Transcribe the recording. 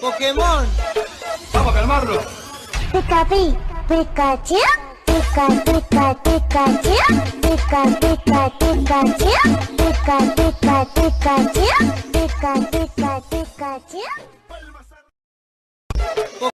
Pokémon. Vamos a calmarlo. Pikachu, Pikachu, Pikachu, Pikachu, Pikachu, Pikachu, Pikachu, Pikachu, Pikachu, Pikachu.